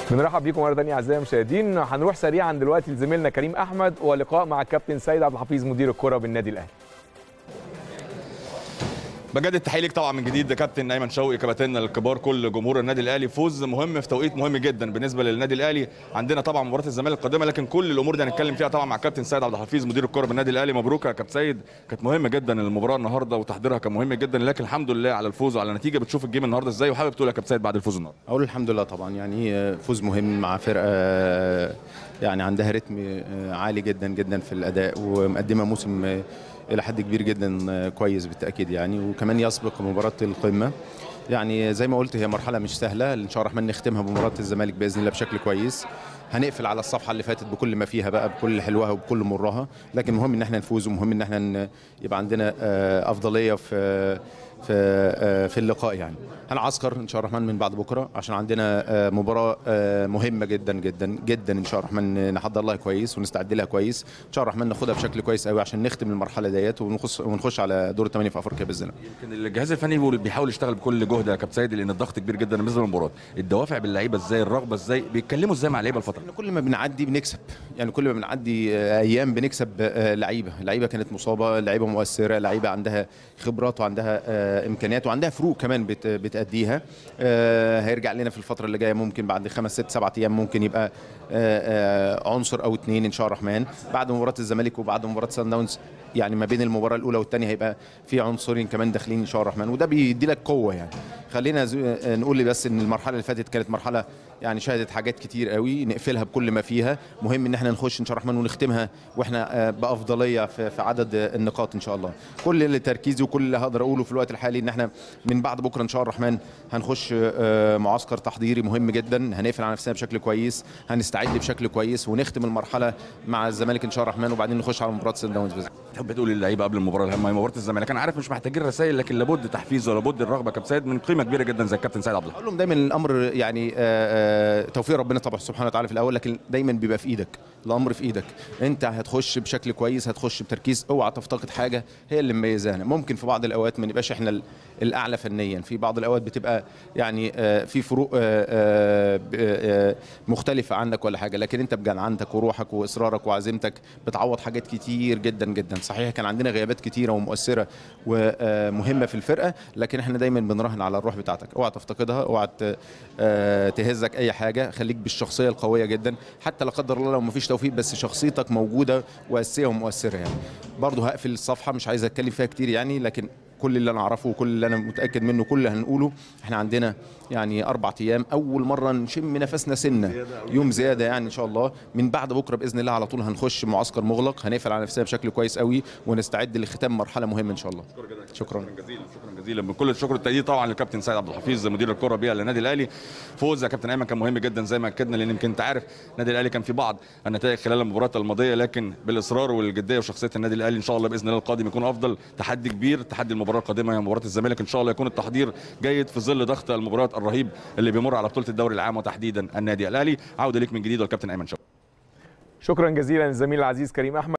بنرحب بيكم مره ثانيه اعزائي المشاهدين. هنروح سريعا دلوقتي لزميلنا كريم احمد ولقاء مع الكابتن سيد عبد الحفيظ مدير الكره بالنادي الاهلي. بجد التحيه ليك طبعا من جديد كابتن ايمن شوقي، كباتننا الكبار، كل جمهور النادي الاهلي. فوز مهم في توقيت مهم جدا بالنسبه للنادي الاهلي. عندنا طبعا مباراه الزمالك القادمه، لكن كل الامور دي هنتكلم فيها طبعا مع الكابتن سيد عبد الحفيظ مدير الكره بالنادي الاهلي. مبروك يا كابتن سيد، كانت مهمه جدا المباراه النهارده وتحضيرها كان مهم جدا، لكن الحمد لله على الفوز وعلى النتيجه. بتشوف الجيم النهارده ازاي وحابب تقول يا كابتن سيد بعد الفوز النهارده؟ اقول الحمد لله طبعا، يعني فوز مهم مع فرقه يعني عندها رتم عالي جدا جدا في الاداء، ومقدمه موسم الى حد كبير جدا كويس بالتاكيد يعني، وكمان يسبق مباراه القمه. يعني زي ما قلت هي مرحله مش سهله، ان شاء الله الرحمن نختمها بمباراه الزمالك باذن الله بشكل كويس. هنقفل على الصفحه اللي فاتت بكل ما فيها بقى، بكل حلوها وبكل مرها، لكن مهم ان احنا نفوز، ومهم ان احنا يبقى عندنا افضليه في اللقاء. يعني هنعسكر ان شاء الله الرحمن من بعد بكره عشان عندنا مباراه مهمه جدا جدا جدا، ان شاء الله الرحمن نحضر لها كويس ونستعد لها كويس، ان شاء الله الرحمن ناخدها بشكل كويس قوي عشان نختم المرحله ديت ونخش على دور الثمانيه في افريقيا باذن الله. يمكن الجهاز الفني بيحاول يشتغل بكل جهد يا كابتن سيد، لان الضغط كبير جدا بالنسبه للمباراه. الدوافع باللعيبه ازاي، الرغبه ازاي، بيتكلموا ازاي مع اللعيبه الفتره؟ كل ما بنعدي بنكسب، يعني كل ما بنعدي ايام بنكسب لعيبه كانت مصابه، لعيبه مؤثره، لعيبه عندها خبرات وعندها امكانيات وعندها فروق كمان بتأديها. هيرجع لنا في الفتره اللي جايه، ممكن بعد 5 6 7 ايام ممكن يبقى عنصر او اتنين ان شاء الله الرحمن بعد مباراه الزمالك وبعد مباراه سان داونز. يعني ما بين المباراه الاولى والثانيه هيبقى في عنصرين كمان داخلين ان شاء الله الرحمن، وده بيدي لك قوه. يعني خلينا نقول بس ان المرحله اللي فاتت كانت مرحله يعني شهدت حاجات كتير قوي، نقفلها بكل ما فيها. مهم ان احنا نخش ان شاء الله الرحمن ونختمها واحنا بافضليه في عدد النقاط ان شاء الله. كل اللي تركيزي وكل اللي هقدر اقوله في الوقت الحالي ان احنا من بعد بكره ان شاء الله الرحمن هنخش معسكر تحضيري مهم جدا، هنقفل على نفسنا بشكل كويس، هنستعد بشكل كويس، ونختم المرحله مع الزمالك ان شاء الله الرحمن، وبعدين نخش على مباراه سان داونز. تحب تقول للعيبه قبل المباراه الهامه مباراه الزمالك؟ انا عارف مش محتاجين رسائل، لكن لابد تحفيز ولابد الرغبه كابتن سيد من قيمه كبيره جدا زي الكابتن سيد عبد الحفيظ. اقول لهم دايما الامر يعني توفيق ربنا طبعا سبحانه وتعالى في الاول، لكن دايما بيبقى في ايدك، الامر في ايدك. انت هتخش بشكل كويس، هتخش بتركيز، اوعى تفتقد حاجه هي اللي مميزانا. ممكن في بعض الاوقات ما نبقاش احنا الاعلى فنيا، في بعض الاوقات بتبقى يعني في فروق مختلفه عنك ولا حاجه، لكن انت بجدعنتك وروحك واصرارك وعزيمتك بتعوض حاجات كتير جدا جدا. صحيح كان عندنا غيابات كتيره ومؤثره ومهمه في الفرقه، لكن احنا دايما بنراهن على الروح بتاعتك، اوعى تفتقدها، اوعى تهزك اي حاجه. خليك بالشخصيه القويه جدا، حتى لا قدر الله لو ما فيش توفيق بس شخصيتك موجوده واساسيه ومؤثره. يعني برضه هقفل الصفحه، مش عايز اتكلم فيها كتير يعني، لكن كل اللي انا اعرفه وكل اللي انا متاكد منه كل اللي هنقوله، احنا عندنا يعني 4 ايام اول مره نشم نفسنا سنه، يوم زياده يعني ان شاء الله. من بعد بكره باذن الله على طول هنخش معسكر مغلق، هنقفل على نفسنا بشكل كويس قوي ونستعد لختام مرحله مهمه ان شاء الله. شكرا جزيلا من كل الشكر التقدير طبعا للكابتن سيد عبد الحفيظ مدير الكره بيها للنادي الاهلي. فوز يا كابتن ايمن كان مهم جدا زي ما اكدنا، لان يمكن انت عارف النادي الاهلي كان في بعض النتائج خلال المباراه الماضيه، لكن بالاصرار والجديه وشخصيه النادي الاهلي ان شاء الله باذن الله القادم يكون افضل. تحدي كبير، تحدي المباراه القادمه هي مباراه الزمالك، ان شاء الله يكون التحضير جيد في ظل ضغط المباريات الرهيب اللي بيمر على بطوله الدوري العام وتحديدا النادي الاهلي. عوده ليك من جديد والكابتن ايمن شوقي. شكرا جزيلا للزميل العزيز كريم احمد.